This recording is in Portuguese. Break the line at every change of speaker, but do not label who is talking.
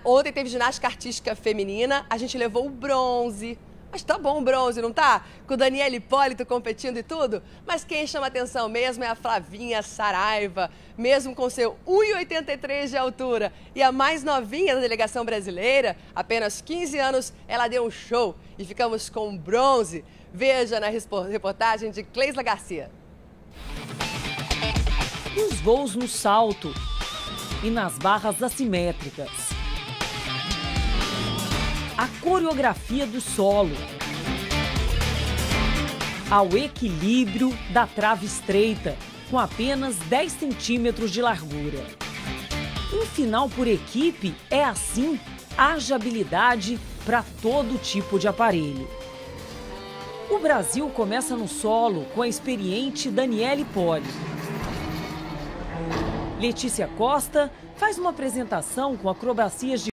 Ontem teve ginástica artística feminina, a gente levou o bronze. Mas tá bom o bronze, não tá? Com o Daniel Hipólito competindo e tudo. Mas quem chama atenção mesmo é a Flavinha Saraiva, mesmo com seu 1,83 de altura e a mais novinha da delegação brasileira, apenas 15 anos, ela deu um show e ficamos com bronze. Veja na reportagem de Cleisla Garcia.
Nos voos no salto e nas barras assimétricas. A coreografia do solo, ao equilíbrio da trave estreita, com apenas 10 centímetros de largura. Um final por equipe é assim, haja habilidade para todo tipo de aparelho. O Brasil começa no solo com a experiente Daniel Hipólito. Letícia Costa faz uma apresentação com acrobacias de